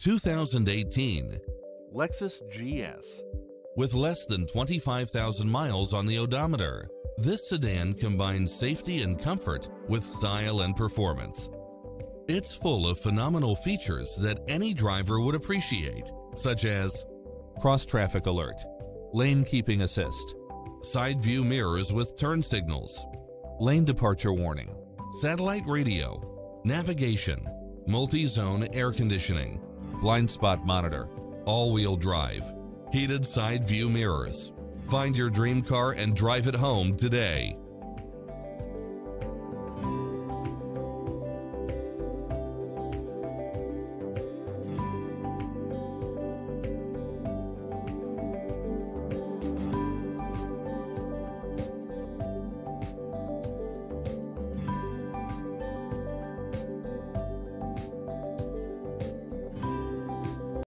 2018 Lexus GS. With less than 25,000 miles on the odometer, this sedan combines safety and comfort with style and performance. It's full of phenomenal features that any driver would appreciate, such as cross-traffic alert, lane keeping assist, side view mirrors with turn signals, lane departure warning, satellite radio, navigation, multi-zone air conditioning, blind spot monitor, all-wheel drive, heated side view mirrors. Find your dream car and drive it home today.